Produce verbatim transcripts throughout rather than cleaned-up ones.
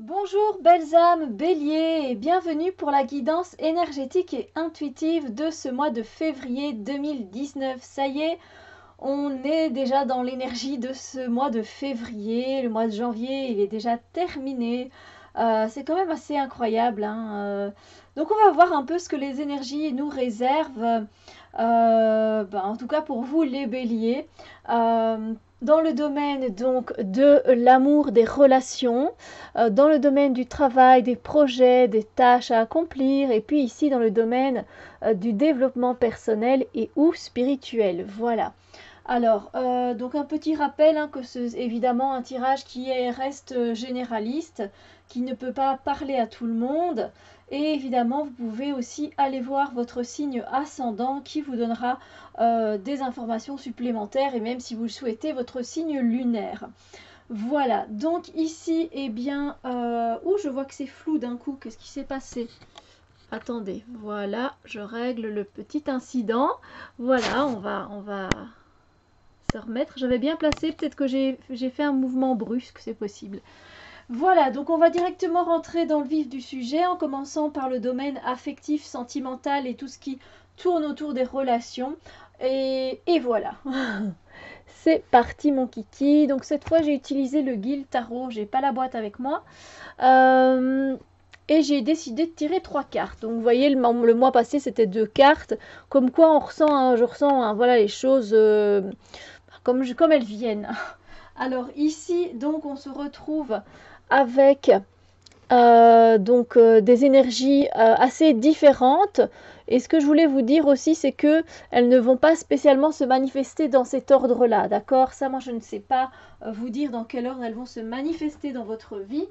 Bonjour belles âmes bélier et bienvenue pour la guidance énergétique et intuitive de ce mois de février deux mille dix-neuf. Ça y est, on est déjà dans l'énergie de ce mois de février. Le mois de janvier, il est déjà terminé. Euh, c'est quand même assez incroyable, hein. Euh, donc on va voir un peu ce que les énergies nous réservent. Euh, ben, en tout cas pour vous les béliers. Euh, dans le domaine donc de l'amour, des relations, euh, dans le domaine du travail, des projets, des tâches à accomplir, et puis ici dans le domaine euh, du développement personnel et ou spirituel. Voilà. Alors, euh, donc un petit rappel, hein, que c'est évidemment un tirage qui est, reste généraliste, qui ne peut pas parler à tout le monde. Et évidemment, vous pouvez aussi aller voir votre signe ascendant qui vous donnera euh, des informations supplémentaires et même si vous le souhaitez, votre signe lunaire. Voilà, donc ici, eh bien, euh, ouh, je vois que c'est flou d'un coup, qu'est-ce qui s'est passé? Attendez, voilà, je règle le petit incident. Voilà, on va, on va se remettre. J'avais bien placé, peut-être que j'ai fait un mouvement brusque, c'est possible. Voilà, donc on va directement rentrer dans le vif du sujet en commençant par le domaine affectif, sentimental et tout ce qui tourne autour des relations. Et, et voilà. C'est parti mon kiki. Donc cette fois j'ai utilisé le Guil Tarot, j'ai pas la boîte avec moi. Euh, et j'ai décidé de tirer trois cartes. Donc vous voyez, le, le mois passé c'était deux cartes. Comme quoi on ressent, hein, je ressens, hein, voilà les choses euh, comme, je, comme elles viennent. Alors ici donc on se retrouve avec euh, donc euh, des énergies euh, assez différentes. Et ce que je voulais vous dire aussi, c'est que elles ne vont pas spécialement se manifester dans cet ordre-là, d'accord? Ça, moi, je ne sais pas euh, vous dire dans quel ordre elles vont se manifester dans votre vie.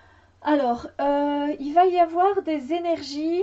Alors, euh, il va y avoir des énergies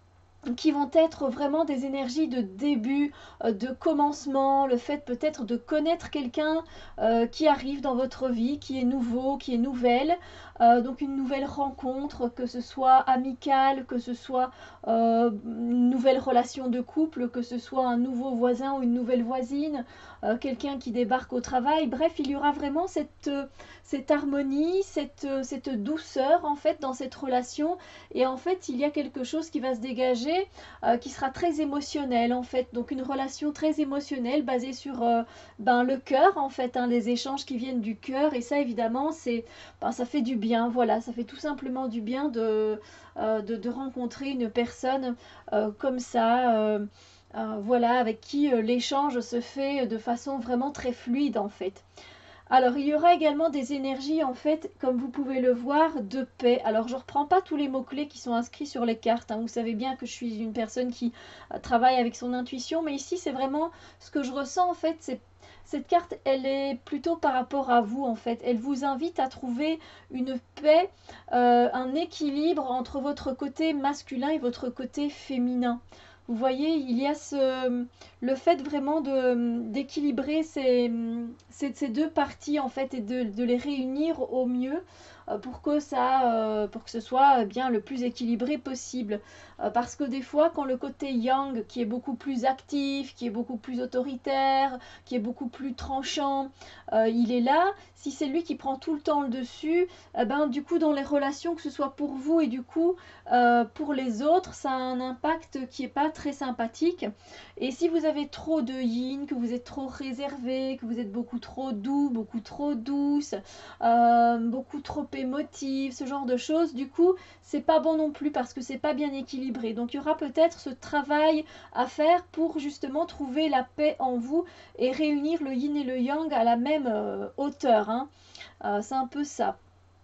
qui vont être vraiment des énergies de début, euh, de commencement, le fait peut-être de connaître quelqu'un euh, qui arrive dans votre vie, qui est nouveau, qui est nouvelle, euh, donc une nouvelle rencontre, que ce soit amicale, que ce soit euh, une nouvelle relation de couple, que ce soit un nouveau voisin ou une nouvelle voisine, euh, quelqu'un qui débarque au travail, bref, il y aura vraiment cette, euh, cette harmonie, cette, euh, cette douceur en fait dans cette relation, et en fait il y a quelque chose qui va se dégager euh, qui sera très émotionnel en fait, donc une relation très émotionnelle basée sur euh, ben, le cœur en fait, hein, les échanges qui viennent du cœur, et ça évidemment c'est ben, ça fait du bien, voilà, ça fait tout simplement du bien de, euh, de, de rencontrer une personne euh, comme ça, euh, euh, voilà, avec qui euh, l'échange se fait de façon vraiment très fluide en fait. Alors, il y aura également des énergies, en fait, comme vous pouvez le voir, de paix. Alors, je ne reprends pas tous les mots-clés qui sont inscrits sur les cartes, hein. Vous savez bien que je suis une personne qui euh, travaille avec son intuition, mais ici, c'est vraiment ce que je ressens, en fait. C'est cette carte, elle est plutôt par rapport à vous, en fait. Elle vous invite à trouver une paix, euh, un équilibre entre votre côté masculin et votre côté féminin. Vous voyez, il y a ce, le fait vraiment de, d'équilibrer ces, ces, ces deux parties en fait et de, de les réunir au mieux euh, pour que ça, euh, pour que ce soit bien le plus équilibré possible. Euh, parce que des fois, quand le côté yang, qui est beaucoup plus actif, qui est beaucoup plus autoritaire, qui est beaucoup plus tranchant, euh, il est là. Si c'est lui qui prend tout le temps le dessus, eh ben du coup dans les relations, que ce soit pour vous et du coup euh, pour les autres, ça a un impact qui est pas très sympathique. Et si vous avez trop de yin, que vous êtes trop réservé, que vous êtes beaucoup trop doux, beaucoup trop douce, euh, beaucoup trop émotive, ce genre de choses, du coup, c'est pas bon non plus parce que c'est pas bien équilibré. Donc il y aura peut-être ce travail à faire pour justement trouver la paix en vous et réunir le yin et le yang à la même euh, hauteur, hein. Euh, c'est un peu ça.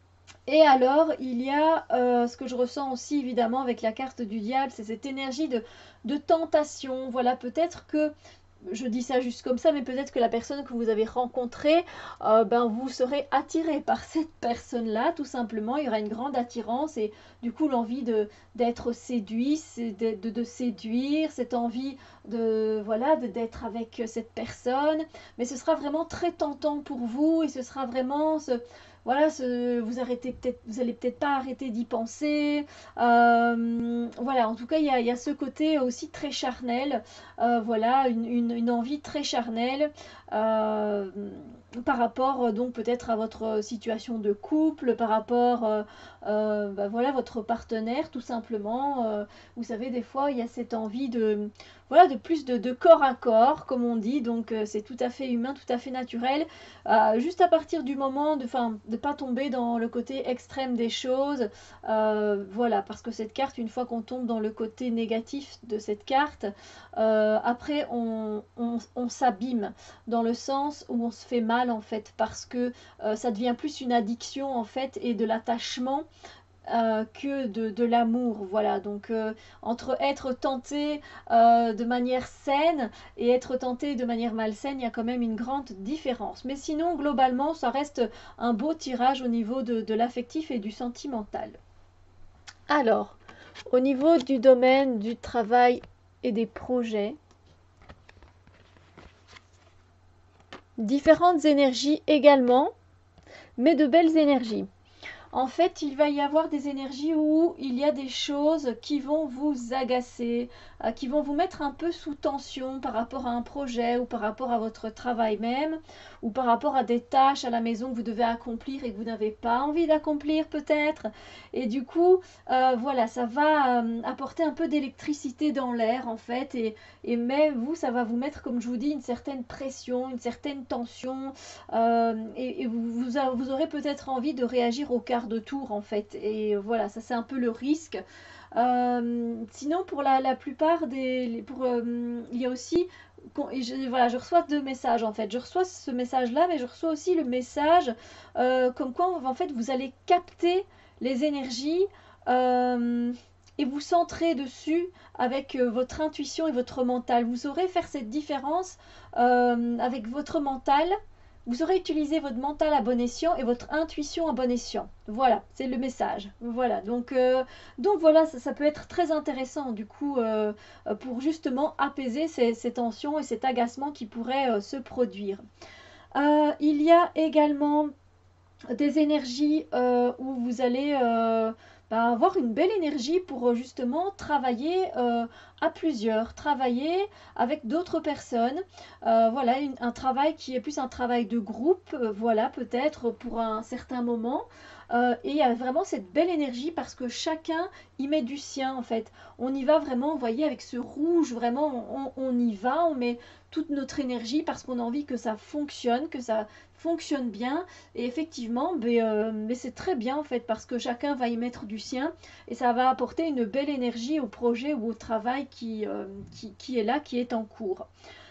Et alors, il y a euh, ce que je ressens aussi évidemment avec la carte du diable, c'est cette énergie de, de tentation. Voilà, peut-être que, je dis ça juste comme ça, mais peut-être que la personne que vous avez rencontrée, euh, ben, vous serez attiré par cette personne-là, tout simplement. Il y aura une grande attirance et du coup l'envie de d'être séduit, de, de, de séduire, cette envie de voilà de, d'être avec cette personne. Mais ce sera vraiment très tentant pour vous et ce sera vraiment ce, voilà, ce, vous arrêtez peut-être, vous allez peut-être pas arrêter d'y penser. Euh, voilà, en tout cas, il y a, il y a ce côté aussi très charnel. Euh, voilà, une, une, une envie très charnelle. euh, par rapport euh, donc peut-être à votre situation de couple, par rapport euh, euh, bah, voilà, votre partenaire tout simplement. Euh, vous savez, des fois il y a cette envie de, voilà, de plus de, de corps à corps, comme on dit, donc euh, c'est tout à fait humain, tout à fait naturel. Euh, juste à partir du moment de ne pas tomber dans le côté extrême des choses, euh, voilà, parce que cette carte, une fois qu'on tombe dans le côté négatif de cette carte, euh, après on, on, on s'abîme dans le sens où on se fait mal en fait, parce que euh, ça devient plus une addiction en fait et de l'attachement euh, que de, de l'amour. Voilà, donc euh, entre être tenté euh, de manière saine et être tenté de manière malsaine, il y a quand même une grande différence. Mais sinon, globalement, ça reste un beau tirage au niveau de, de l'affectif et du sentimental. Alors, au niveau du domaine du travail et des projets, différentes énergies également, mais de belles énergies. En fait, il va y avoir des énergies où il y a des choses qui vont vous agacer, euh, qui vont vous mettre un peu sous tension par rapport à un projet ou par rapport à votre travail même, ou par rapport à des tâches à la maison que vous devez accomplir et que vous n'avez pas envie d'accomplir peut-être. Et du coup, euh, voilà, ça va euh, apporter un peu d'électricité dans l'air en fait, et, et mais vous, ça va vous mettre, comme je vous dis, une certaine pression, une certaine tension, euh, et, et vous, vous, a, vous aurez peut-être envie de réagir au quart de tour en fait, et voilà, ça c'est un peu le risque. Euh, sinon pour la, la plupart des pour, euh, il y a aussi et je, voilà, je reçois deux messages en fait, je reçois ce message là, mais je reçois aussi le message euh, comme quoi en fait vous allez capter les énergies euh, et vous centrer dessus avec euh, votre intuition et votre mental. Vous saurez faire cette différence euh, avec votre mental. Vous aurez utilisé votre mental à bon escient et votre intuition à bon escient. Voilà, c'est le message. Voilà, donc, euh, donc voilà, ça, ça peut être très intéressant du coup euh, pour justement apaiser ces, ces tensions et cet agacement qui pourrait euh, se produire. Euh, il y a également des énergies euh, où vous allez euh, bah, avoir une belle énergie pour euh, justement travailler euh, à plusieurs, travailler avec d'autres personnes. Euh, voilà, une, un travail qui est plus un travail de groupe, euh, voilà, peut-être pour un certain moment. Euh, et il y a vraiment cette belle énergie parce que chacun y met du sien en fait. On y va vraiment, vous voyez, avec ce rouge, vraiment, on, on y va, on met toute notre énergie parce qu'on a envie que ça fonctionne, que ça fonctionne bien. Et effectivement, mais, euh, mais c'est très bien en fait parce que chacun va y mettre du sien et ça va apporter une belle énergie au projet ou au travail qui, euh, qui, qui est là, qui est en cours.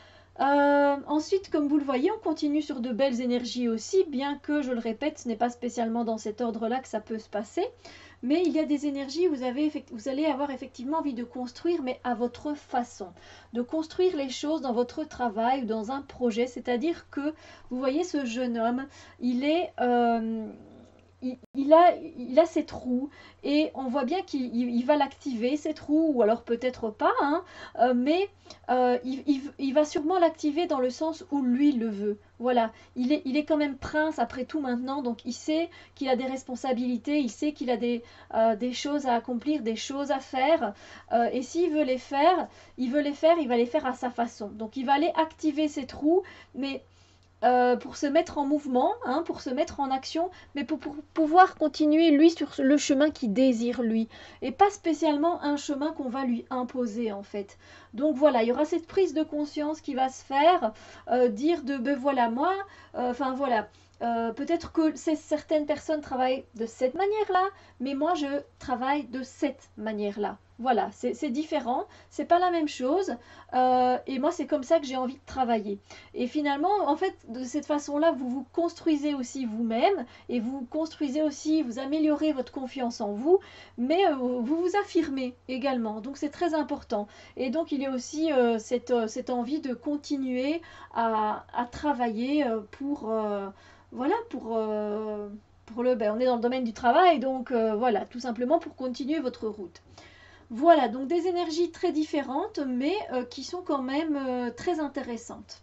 Euh, ensuite, comme vous le voyez, on continue sur de belles énergies aussi, bien que, je le répète, ce n'est pas spécialement dans cet ordre-là que ça peut se passer. Mais il y a des énergies où vous, avez, vous allez avoir effectivement envie de construire, mais à votre façon. De construire les choses dans votre travail ou dans un projet. C'est-à-dire que, vous voyez ce jeune homme, il est... Euh, il, il, a, il a ses trous et on voit bien qu'il il, il va l'activer, ses trous, ou alors peut-être pas, hein, euh, mais euh, il, il, il va sûrement l'activer dans le sens où lui le veut. Voilà, il est, il est quand même prince après tout maintenant, donc il sait qu'il a des responsabilités, il sait qu'il a des, euh, des choses à accomplir, des choses à faire, euh, et s'il veut les faire, il veut les faire, il va les faire à sa façon. Donc il va aller activer ses trous, mais euh, pour se mettre en mouvement, hein, pour se mettre en action, mais pour, pour pouvoir continuer lui sur le chemin qu'il désire lui, et pas spécialement un chemin qu'on va lui imposer en fait. Donc voilà, il y aura cette prise de conscience qui va se faire, euh, dire de ben voilà moi, enfin euh, voilà. Euh, peut-être que certaines personnes travaillent de cette manière-là, mais moi je travaille de cette manière-là. Voilà, c'est différent, c'est pas la même chose, euh, et moi c'est comme ça que j'ai envie de travailler. Et finalement, en fait, de cette façon-là, vous vous construisez aussi vous-même, et vous construisez aussi, vous améliorez votre confiance en vous, mais euh, vous vous affirmez également, donc c'est très important. Et donc il y a aussi euh, cette, euh, cette envie de continuer à, à travailler euh, pour... Euh, voilà, pour, euh, pour le... Ben, on est dans le domaine du travail, donc euh, voilà, tout simplement pour continuer votre route. Voilà, donc des énergies très différentes, mais euh, qui sont quand même euh, très intéressantes.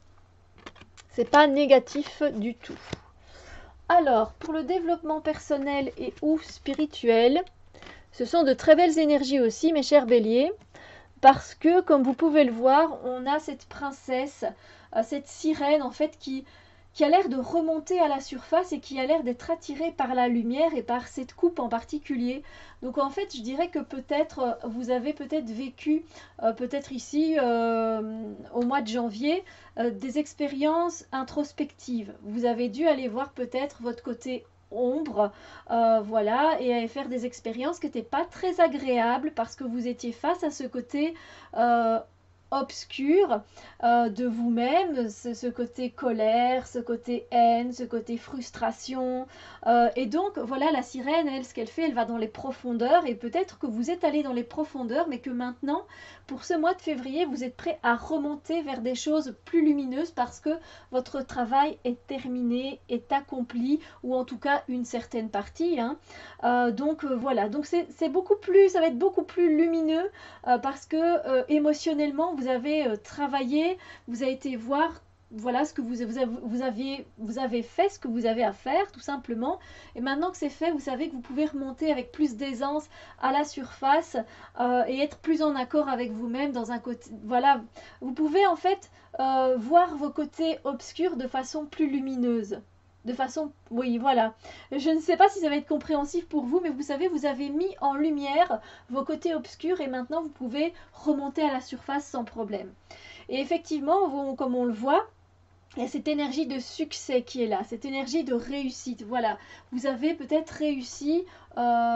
C'est pas négatif du tout. Alors, pour le développement personnel et ou spirituel, ce sont de très belles énergies aussi, mes chers béliers, parce que, comme vous pouvez le voir, on a cette princesse euh, cette sirène en fait qui, qui a l'air de remonter à la surface et qui a l'air d'être attirée par la lumière et par cette coupe en particulier. Donc en fait, je dirais que peut-être euh, vous avez peut-être vécu, euh, peut-être ici euh, au mois de janvier, euh, des expériences introspectives. Vous avez dû aller voir peut-être votre côté ombre, euh, voilà, et aller faire des expériences qui n'étaient pas très agréables parce que vous étiez face à ce côté euh, obscur euh, de vous-même, ce, ce côté colère, ce côté haine, ce côté frustration. Euh, et donc, voilà, la sirène, elle, ce qu'elle fait, elle va dans les profondeurs. Et peut-être que vous êtes allé dans les profondeurs, mais que maintenant, pour ce mois de février, vous êtes prêt à remonter vers des choses plus lumineuses parce que votre travail est terminé, est accompli, ou en tout cas une certaine partie. Hein. Euh, donc, euh, voilà. Donc, c'est beaucoup plus, ça va être beaucoup plus lumineux euh, parce que euh, émotionnellement, vous avez euh, travaillé, vous avez été voir voilà ce que vous, vous, avez, vous, aviez, vous avez fait, ce que vous avez à faire tout simplement. Et maintenant que c'est fait, vous savez que vous pouvez remonter avec plus d'aisance à la surface euh, et être plus en accord avec vous-même dans un côté. Voilà, vous pouvez en fait euh, voir vos côtés obscurs de façon plus lumineuse. De façon, oui, voilà. Je ne sais pas si ça va être compréhensif pour vous, mais vous savez, vous avez mis en lumière vos côtés obscurs et maintenant vous pouvez remonter à la surface sans problème. Et effectivement, comme on le voit, il y a cette énergie de succès qui est là, cette énergie de réussite. Voilà, vous avez peut-être réussi euh,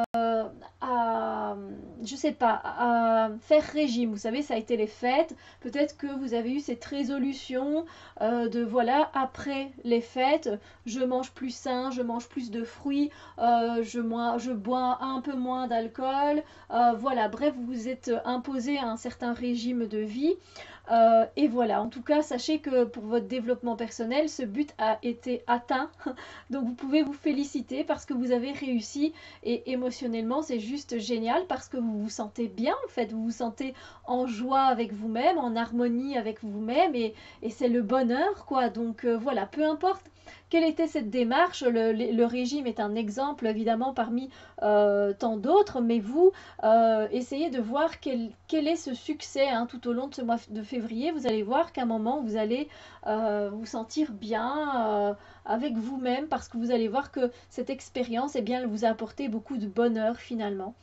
à, je sais pas, à faire régime. Vous savez, ça a été les fêtes. Peut-être que vous avez eu cette résolution euh, de voilà, après les fêtes, je mange plus sain, je mange plus de fruits, euh, je, moi, je bois un peu moins d'alcool. Euh, voilà, bref, vous vous êtes imposé un certain régime de vie. Euh, et voilà, en tout cas, sachez que pour votre développement personnel, ce but a été atteint. Donc vous pouvez vous féliciter parce que vous avez réussi et émotionnellement, c'est juste génial parce que vous vous sentez bien en fait, vous vous sentez en joie avec vous-même, en harmonie avec vous-même et, et c'est le bonheur quoi. Donc euh, voilà, peu importe quelle était cette démarche, le, le régime est un exemple évidemment parmi euh, tant d'autres, mais vous euh, essayez de voir quel, quel est ce succès hein, tout au long de ce mois de février. Vous allez voir qu'à un moment vous allez euh, vous sentir bien euh, avec vous-même parce que vous allez voir que cette expérience, eh bien, elle vous a apporté beaucoup de bonheur finalement.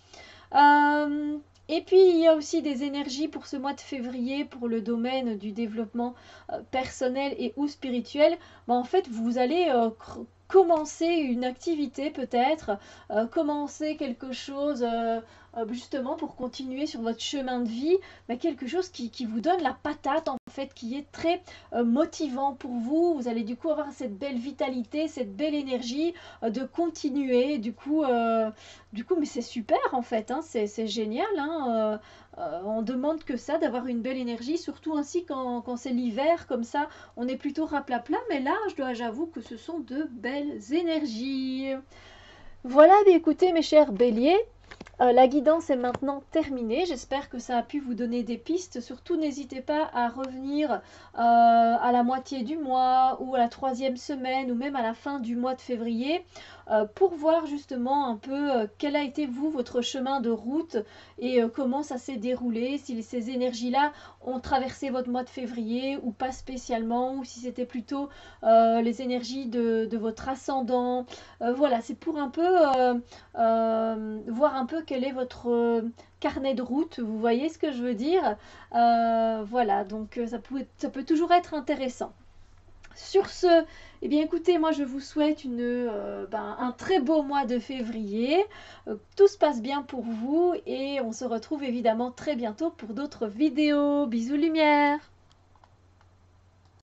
Euh, et puis il y a aussi des énergies pour ce mois de février pour le domaine du développement euh, personnel et ou spirituel. Ben, en fait, vous allez euh, commencer une activité peut-être, euh, commencer quelque chose euh, euh, justement pour continuer sur votre chemin de vie, mais quelque chose qui, qui vous donne la patate en fait, qui est très euh, motivant pour vous. Vous allez du coup avoir cette belle vitalité, cette belle énergie euh, de continuer. Du coup, euh, du coup, mais c'est super en fait, hein, c'est génial. Hein, euh, euh, on demande que ça, d'avoir une belle énergie, surtout ainsi quand, quand c'est l'hiver, comme ça, on est plutôt raplapla. Mais là, je dois, j'avoue que ce sont de belles énergies. Voilà, mais écoutez mes chers béliers, euh, la guidance est maintenant terminée. J'espère que ça a pu vous donner des pistes. Surtout, n'hésitez pas à revenir euh, à la moitié du mois ou à la troisième semaine ou même à la fin du mois de février euh, pour voir justement un peu euh, quel a été vous, votre chemin de route et euh, comment ça s'est déroulé, si ces énergies-là ont traversé votre mois de février ou pas spécialement, ou si c'était plutôt euh, les énergies de, de votre ascendant. Euh, voilà, c'est pour un peu euh, euh, voir un peu quel est votre euh, carnet de route, vous voyez ce que je veux dire. Euh, voilà, donc ça peut, ça peut toujours être intéressant. Sur ce, eh bien écoutez, moi je vous souhaite une, euh, ben, un très beau mois de février. Euh, tout se passe bien pour vous et on se retrouve évidemment très bientôt pour d'autres vidéos. Bisous lumière!